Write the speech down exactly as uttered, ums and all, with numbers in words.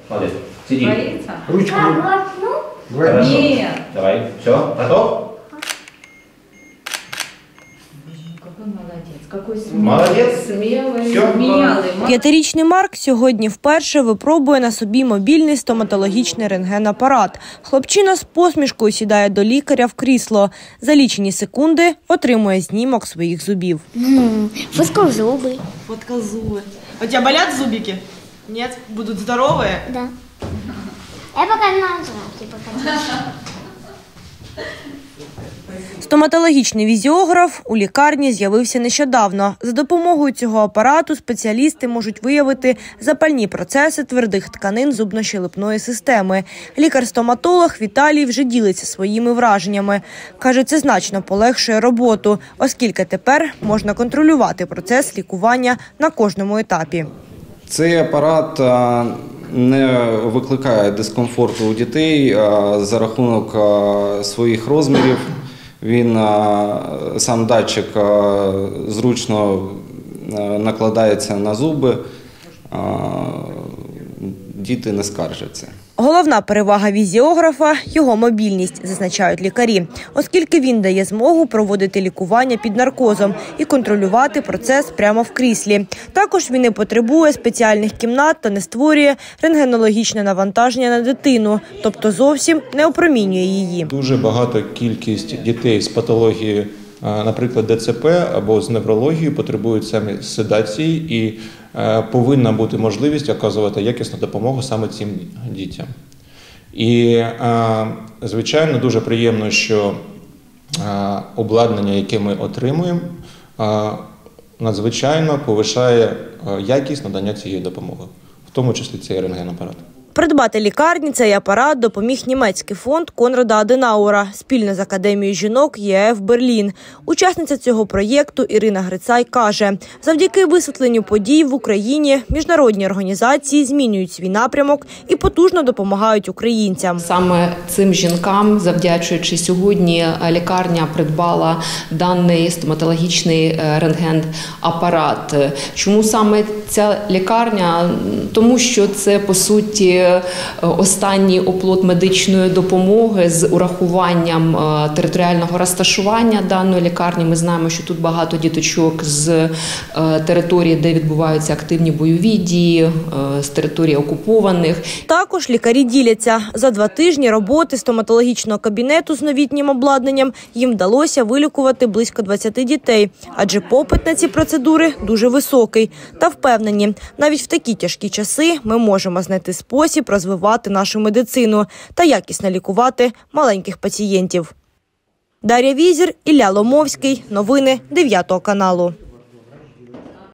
Молодец. Сиди. Боится? Ручку. Хорошо. Нет. Давай. Все, готов? Какой молодец, какой смелый. Молодец. Смелый, Всё. смелый. П'ятирічний Марк сьогодні вперше випробує на собі мобільний стоматологічний рентген-апарат. Хлопчина з посмішкою сідає до лікаря в крісло. За лічені секунди отримує знімок своїх зубів. Ну, фоткал зубы. Фоткал зубы. У тебя болят зубики? Нет? Будут здоровые? Да. Я пока на зубки покажу. Стоматологічний візіограф у лікарні з'явився нещодавно. За допомогою цього апарату спеціалісти можуть виявити запальні процеси твердих тканин зубно-щелепної системи. Лікар-стоматолог Віталій вже ділиться своїми враженнями. Каже, це значно полегшує роботу, оскільки тепер можна контролювати процес лікування на кожному етапі. Цей апарат не викликає дискомфорту у дітей за рахунок своїх розмірів. Він, сам датчик зручно накладається на зуби, діти не скаржаться. Головна перевага візіографа – його мобільність, зазначають лікарі, оскільки він дає змогу проводити лікування під наркозом і контролювати процес прямо в кріслі. Також він не потребує спеціальних кімнат та не створює рентгенологічне навантаження на дитину, тобто зовсім не опромінює її. Дуже багата кількість дітей з патологією, наприклад, ДЦП або з неврологією, потребують саме седації і повинна бути можливість оказувати якісну допомогу саме цим дітям. І, звичайно, дуже приємно, що обладнання, яке ми отримуємо, надзвичайно повишає якість надання цієї допомоги, в тому числі цей рентген-апарат. Придбати лікарні цей апарат допоміг німецький фонд Конрада Аденауера спільно з Академією жінок ЄФ Берлін. Учасниця цього проєкту Ірина Грицай каже, завдяки висвітленню подій в Україні міжнародні організації змінюють свій напрямок і потужно допомагають українцям. Саме цим жінкам, завдячуючи сьогодні, лікарня придбала даний стоматологічний рентген-апарат. Чому саме ця лікарня? Тому що це, по суті, останній оплот медичної допомоги з урахуванням територіального розташування даної лікарні. Ми знаємо, що тут багато діточок з території, де відбуваються активні бойові дії, з території окупованих. Також лікарі діляться. За два тижні роботи стоматологічного кабінету з новітнім обладнанням їм вдалося вилікувати близько двадцяти дітей, адже попит на ці процедури дуже високий. Та впевнені, навіть в такі тяжкі часи ми можемо знайти спосіб розвивати нашу медицину та якісно лікувати маленьких пацієнтів. Дар'я Візір, Ілля Ломовський. Новини дев'ятого каналу.